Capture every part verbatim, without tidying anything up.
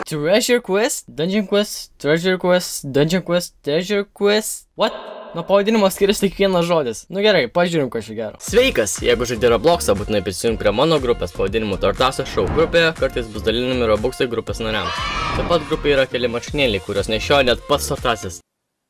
Treasure quest, dungeon quest, treasure quest, dungeon quest, treasure quest. What? Nuo pavadinimo skiriasi tik vienas žodis. Nu gerai, pažiūrim, ką šį gero. Sveikas, jeigu žaidži Robloxą, būtinai prisijunk prie mano grupės pavadinimu Tortaso Show. Grupėje kartais bus dalinami Robuxai grupės nariams. Taip pat grupėje yra keli marškinėliai, kurios nešioja net pats Tortasis.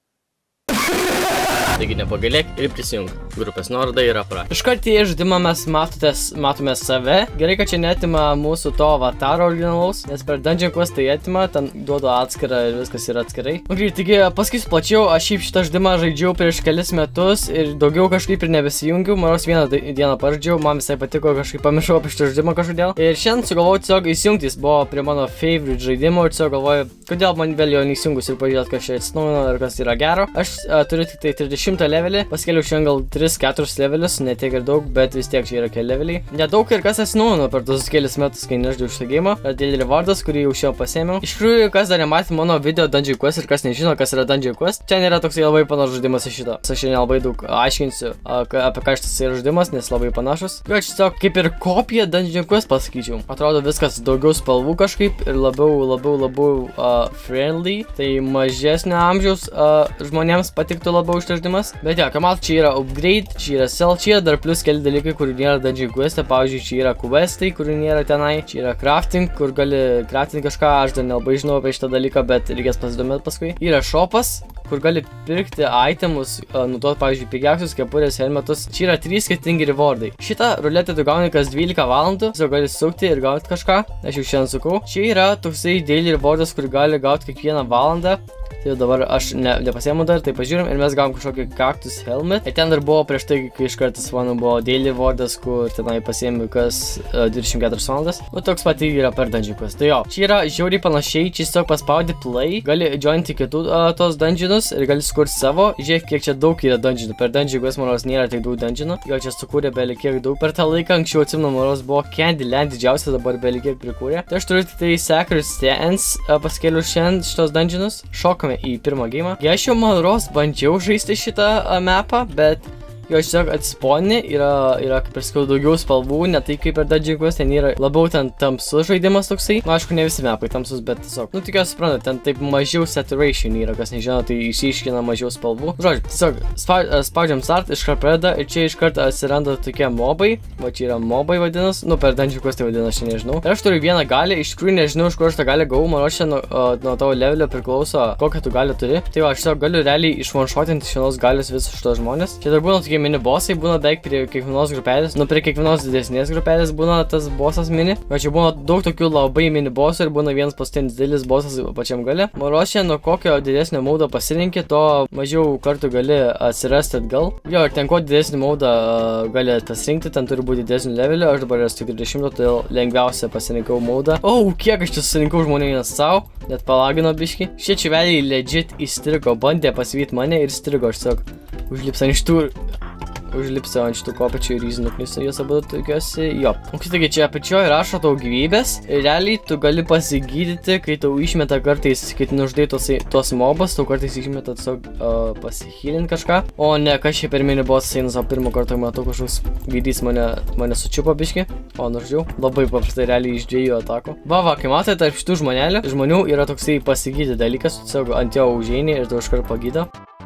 Taigi nepagailėk ir prisijunk. Grupės nuoroda yra aprašyme. Iškart į žaidimą mes matotės, matome save. Gerai, kad čia netima mūsų to avataro originalaus, nes per Dungeon Quest tai atima, ten duodu atskirą ir viskas yra atskirai. Okay, taigi pasakysiu plačiau, aš šiaip šitą žaidimą žaidžiau prieš kelis metus ir daugiau kažkaip ir nebesijungiau. Maros vieną dieną pažaidžiau, man visai patiko, kažkaip pamiršau apie šitą žaidimą kažkodėl. Ir šiandien sugalvojau tiesiog įsijungti, jis buvo prie mano favorite žaidimo ir tiesiog galvoju, kodėl man vėl jo neįsijungus ir pažiūrėt, kas čia atsinaujino ir kas yra gero. Aš uh, turiu tik tai trisdešimtą levelį, paskeliau šiandien gal tris keturis levelius, ne tiek ir daug, bet vis tiek čia yra keli leveliai. Nedaug ir kas atsinaujino per tos kelis metus, kai nežaidžiau šitą geimą. Dėl rewardas, kurį jau šiandien pasėmiau. Iš tikrųjų, kas dar nematė mano video Dungeon Quest ir kas nežino, kas yra Dungeon Quest, čia nėra toksai labai panašus žaidimas į šitą. Aš šiandien labai daug aiškinsiu, apie ką šitas yra žaidimas, nes labai panašus. Jo, čia tiesiog kaip ir kopija Dungeon Quest pasakyčiau. Atrodo viskas daugiau spalvų kažkaip ir labiau, labiau, labiau uh, friendly. Tai mažesnio amžiaus uh, žmonėms patiktų labiau šitas žaidimas. Bet ja, ką mat, čia yra upgrade, čia yra sell, čia yra dar plus keli dalykai, kurių nėra Dungeon Quest'e. Pavyzdžiui, čia yra questai, kurių nėra tenai. Čia yra crafting, kur gali craftinti kažką. Aš dar nelabai žinau apie šitą dalyką, bet reikės pasidomėti paskui. Yra shopas, kur gali pirkti itemus, uh, nuduot, pavyzdžiui, pigiausius kepurės, helmetus. Čia yra trys skirtingi rewardai. Šitą ruletę tu gauni kas dvylika valandų, tiesiog gali sukti ir gauti kažką. Aš jau šiandien sukau. Čia yra toksai daily rewardas, kur gali gauti kiekvieną valandą. Tai dabar aš ne, nepasiemu dar, tai pažiūrim ir mes gavom kažkokį kaktus helmet. Ir ten dar buvo prieš tai, kai iš kartas mano buvo daily rewardas, kur tenai pasiemu kas uh, dvidešimt keturias valandas. Nu, toks pat yra per Dungeon Quest. Tai jo, čia yra žiauriai panašiai, čia tiesiog paspaudi play, gali jointi kitų uh, tos dungeonus ir gali sukurti savo. Žiūrėk, kiek čia daug yra dungeonų. Per Dungeon Quest manos nėra tiek daug dungeonų. Jo, čia sukūrė beli kiek daug. Per tą laiką anksčiau atsimenu, manos buvo Candyland didžiausia, dabar beli kiek prikūrė. Tai aš turiu tik tai Sacred Stands uh, paskeliu šiandien šitos dungeonus. Šokame į pirmą geimą. Ja, aš jau maros bandžiau žaisti šitą uh, mapą, bet jo tiesiog atsisponi, yra, yra kaip ir sakau, daugiau spalvų, ne tai kaip ir Dungeon Quest, ten yra labiau ten tamsus žaidimas toksai. Nu, aišku, ne visi mapai tamsus, bet tiesiog, nu, tikiuosi suprantate, ten taip mažiau saturation yra, kas nežino, tai išryškina mažiau spalvų. Žodžiu, tiesiog spaudžiam start, iškart pradeda ir čia iškart atsiranda tokie mobai, va čia yra mobai vadinas, nu, per Dungeon Quest tai vadina, aš nežinau. Ir aš turiu vieną galį, iš tikrųjų nežinau, iš kur aš tą galį gavau, man čia nuo, uh, nuo tavo levelio priklauso, kokią tu galį turi. Tai va, aš tiesiog galiu realiai išvanšotinti iš vienos galios visus šitos žmonės. Čia dar būna tokie mini bossai, būna beveik prie kiekvienos grupelės, nu prie kiekvienos didesnės grupelės būna tas bossas mini. Va čia būna daug tokių labai mini bossų ir būna vienas paskutinis didelis bossas pačiam gale. Maros čia nuo kokio didesnio maudo pasirinkti, to mažiau kartų gali atsirasti atgal. Jo, ir ten kuo didesnį maudą uh, gali pasirinkti, ten turi būti didesnių levelio, aš dabar esu trisdešimt, todėl lengviausia pasirinkau maudą. O, oh, kiek aš čia susirinkau žmonių vienas savo, net palagino biškį. Šie čiveliai legit įstrigo, bandė pasivyti mane ir įstrigo, aš tiesiog užlips ant šitų užlipsiu ant šitų kopečių ir įzinuknysiu juos abu tokiuosi, jo. O taigi čia apačioje rašo tau gyvybės ir realiai tu gali pasigydyti, kai tau išmeta kartais, kai tu nužudai tos, tos mobas, tau kartais išmeta tiesiog uh, pasihylint kažką. O ne, kas čia per mini bossas eina, savo pirmą kartą matau kažkoks gaidys mane, mane sučiupo biškį, o nužudžiau. Labai paprastai realiai iš dviejų atakų. Va, va, kai matai, tarp šitų žmonelių, žmonių yra toksai pasigydyti dalykas, tiesiog ant jo užeini ir tau iškart pagydo.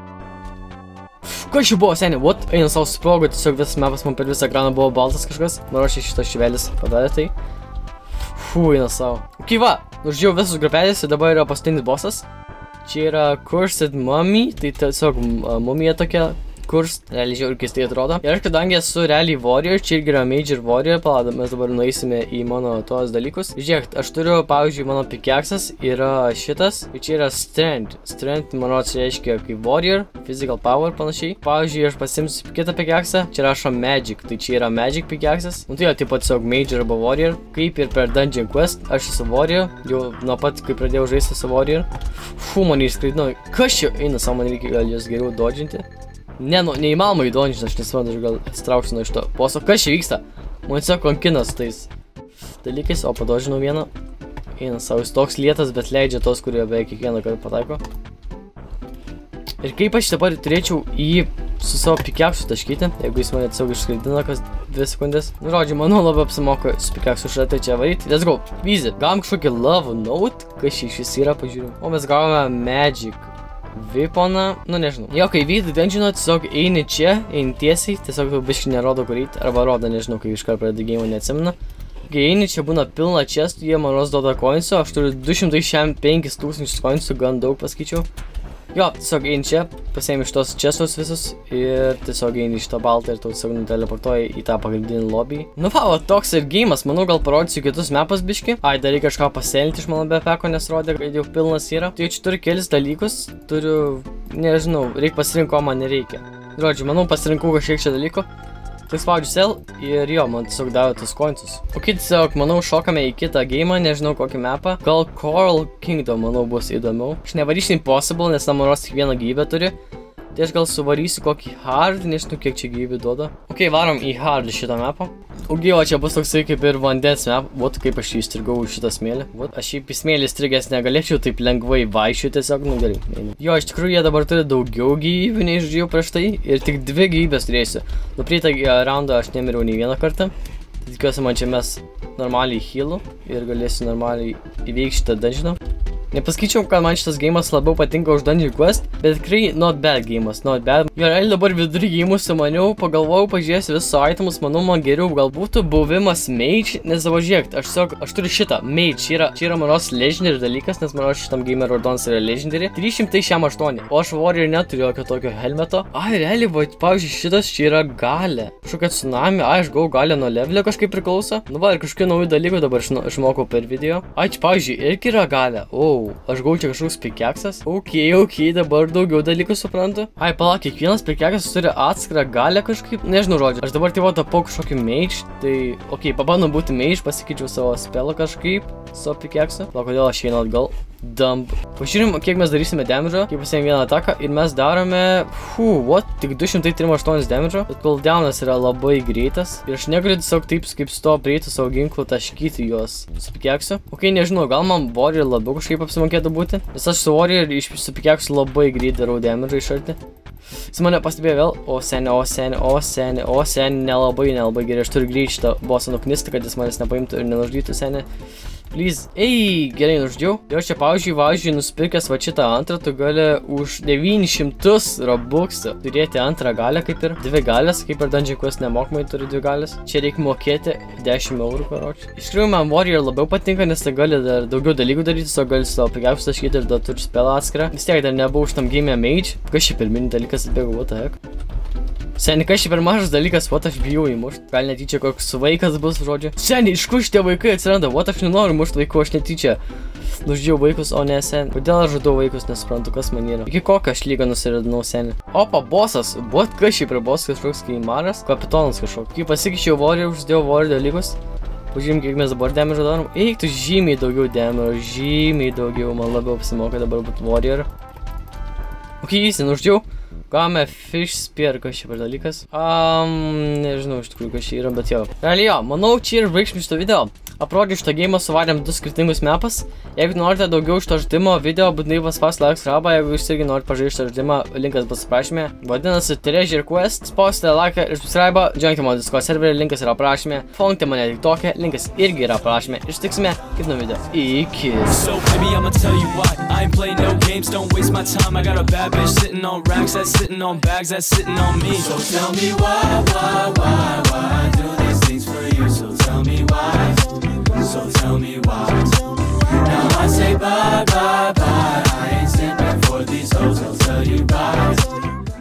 Kas čia buvo, seniai? What? Eina savo sprogo, tiesiog visas mapas man per visą ekraną buvo baltas kažkas. Man ruošia šitas šivelis padarė tai. Fuu, eina savo. Kai va, nužudžiau visus grupelės ir dabar yra paskutinis bossas. Čia yra Cursed Mummy, tai tiesiog uh, mumija tokia. Kurs, realiai žiauriai keistai atrodo. Ir aš kadangi esu realiai warrior, čia irgi yra major warrior, palauk, mes dabar nueisime į mano tuos dalykus. Žiūrėk, aš turiu, pavyzdžiui, mano pickaxas yra šitas, ir čia yra strength. Strength, manau, čia reiškia kaip warrior, physical power panašiai. Pavyzdžiui, aš pasimsiu kitą pickaxą, čia rašo magic, tai čia yra magic pickaxas. Nu tai jo, taip pat tiesiog major arba warrior, kaip ir per Dungeon Quest, aš esu warrior, jau nuo pat, kai pradėjau žaisti su warrior. Fu, man išskraidino, kas čia eina, savo man reikia gal jos geriau dodžinti. Ne, nu, neįmanoma įdonžinti, aš nesuprantu, aš gal atsitrauksiu nuo iš to poso. Kas čia vyksta? Man tiesiog kankina su tais dalykais, o padožinau vieną. Eina savo, jis toks lietas, bet leidžia tos, kurie beveik kiekvieną kartą pataiko. Ir kaip aš dabar turėčiau jį su savo pickaxu taškyti, jeigu jis mane tiesiog išskraidina kas dvi sekundės. Nu, žodžiu, manau, labai apsimoka su pikaksu šratai čia varyti. Let's go. Easy. Gavom kažkokį love note. Kas čia iš vis yra, pažiūrėjau. O mes gavome magic weaponą. Nu, nežinau. Jo, kai vykti dungeoną, tiesiog eini čia, eini tiesiai. Tiesiog biškai nerodo kur eiti. Arba rodo, nežinau, kai iškart pradeda game, neatsimenu. Kai eini, čia būna pilna čestų, jie man duoda coinsų. Aš turiu du šimtai šešiasdešimt penkis tūkstančius coinsų, gan daug paskaičiau. Jo, tiesiog eini čia, pasiemi iš tos čestos visus ir tiesiog eini iš to baltą ir tu tiesiog nuteleportuoji į tą pagrindinį lobby. Nu va, o toks ir game'as, manau, gal parodysiu kitus mapus biški. Ai, dar reikia kažką paselinti iš mano bepeko, nes rodė, kad jau pilnas yra. Tai čia turiu kelis dalykus, turiu, nežinau, reikia pasirinkti, ko man nereikia. Žodžiu, manau, pasirinkau kažkiek čia dalykų. Tik spaudžiu sell ir jo, man tiesiog davė tus coinsus. Ok, tiesiog, manau, šokame į kitą game'ą, nežinau kokį mapą. Gal Coral Kingdom, manau, bus įdomiau. Aš nevarysiu Impossible, nes tam manos tik vieną gyvybę turi. Tai aš gal suvarysiu kokį hard, nežinau kiek čia gyvybių duoda. Ok, varom į hard šitą mapą. Ok, o čia bus toksai kaip ir vandens map. Vat kaip aš jį įstrigau į šitą smėlį. Vat, aš į smėlį įstrigęs negalėčiau taip lengvai vaikščioti tiesiog, nu gerai. Jo, iš tikrųjų jie dabar turi daugiau gyvybių nei žiūrėjau prieš tai. Ir tik dvi gyvybės turėsiu. Nu, praeitą raundą aš nemiriau nei vieną kartą. Tikiuosi man čia mes normaliai healų ir galėsiu normaliai įveikti šitą dungeoną. Nepasakyčiau, kad man šitas game'as labiau patinka už Dungeon Quest, bet tikrai not bad game'as, not bad. Jo, realiai dabar vidurį game'ų sumaniau, pagalvojau, pažiūrėsiu visus itemus, manau, man geriau gal būtų buvimas mage, nes savo žiūrėk, aš tiesiog, aš turiu šitą, mage, čia yra, čia yra manos legendary dalykas, nes manos šitam game'e raudonas yra legendary, trys šimtai šešiasdešimt aštuoni, o aš warrior neturiu jokio tokio helmeto. Ai, realiai, va, pavyzdžiui, šitas čia yra galė, kažkokia tsunami, ai, aš gau galė nuo levelio kažkaip priklauso, nu va, ir kažkokių naujų dalykų dabar išmokau per video. Ai, čia, pavyzdžiui, irgi yra galė, o. Aš gau čia kažkoks pikeksas. Ok, ok, dabar daugiau dalykų suprantu. Ai, palauk, kiekvienas pikeksas turi atskirą galę kažkaip. Nežinau žodžiu. Aš dabar tai va tapau kažkokį mage. Tai, ok, pabandom būti mage, pasikeičiau savo spelą kažkaip. Savo pikeksu. Palauk, kodėl aš einu atgal. Dump. Pažiūrim, kiek mes darysime damage'o. Kaip pasiėm vieną ataką. Ir mes darome... Fu, what? Tik du šimtai trisdešimt aštuoni damage'o. Bet cooldownas yra labai greitas. Ir aš negaliu tiesiog taip kaip su to prieiti savo ginklų taškyti juos su pikeksu. Ok, nežinau, gal man warrior labiau kažkaip apsimokėtų būti. Nes aš su warrior iš su pikeksu labai greit darau damage'o iš arti. Jis mane pastebėjo vėl. O seni, o seni, o seni, o seni. Nelabai, nelabai gerai. Aš turiu greit šitą bossą nuknisti, kad jis manęs nepaimtų ir nenuždytų seni. Please. Ei, gerai nuždžiau. Jo, čia, pavyzdžiui, važiui, nusipirkęs va šitą antrą, tu gali už devynis šimtus robuxų turėti antrą galę, kaip ir dvi galės, kaip ir Dungeon Quest nemokamai turi dvi galės. Čia reikia mokėti dešimt eurų, karoči. Iš tikrųjų, man warrior labiau patinka, nes tai gali dar daugiau dalykų daryti, so gali savo pikeksus taškyti ir dar turi spelą atskirą. Vis tiek dar nebuvau šitam game'e mage. Kas čia pirminis dalykas atbėgo, what the heck? Seni, kas čia per mažas dalykas, what aš bijau įmušt. Gal netyčia koks vaikas bus, žodžiu. Seni, iš kur šitie vaikai atsiranda, what aš nenoriu mušt vaikų, aš netyčia nuždžiau vaikus, o ne seni. Kodėl aš žudau vaikus, nesuprantu, kas man yra. Iki kokio aš lygą nusiridinau seni. Opa, bosas, what, kas čia per bosas kažkoks keimaras? Kapitonas kažkoks. Kai pasikeičiau warrior, uždėjau warrior dalykus. Pažiūrėjom, kiek mes dabar damage'o darom. Eik, tu žymiai daugiau damage'o, žymiai daugiau, man labiau apsimoka dabar būti warrior. Ok, easy, nuždėjau. Gavome fish spear, kas čia per dalykas. Um, nežinau iš tikrųjų, kas čia yra, bet jo. Realiai jo, manau, čia ir baigsim šitą video. Aprodžiu šitą game'ą, suvarėm du skirtingus mapas. Jeigu norite daugiau šito žaidimo video, būtinai paspaus like rabą, jeigu jūs irgi norite pažaisti šitą žaidimą, linkas bus aprašyme. Vadinasi Treasure Quest. Spausite like ir subscribe, joinkite mano Discord serverį, linkas yra aprašyme. Followkite mane TikTok'e, linkas irgi yra aprašyme. Ir susitiksime kitam video. Iki. So baby, I'ma tell you what, I ain't playing no games, don't waste my time. I got a bad bitch sitting on racks, that's sitting on bags, that's sitting on me. So tell me why, why, why, why I do these things for you. So tell me why, so tell me why. Now I say bye, bye, bye. I ain't simping for these hoes, I'll tell you bye.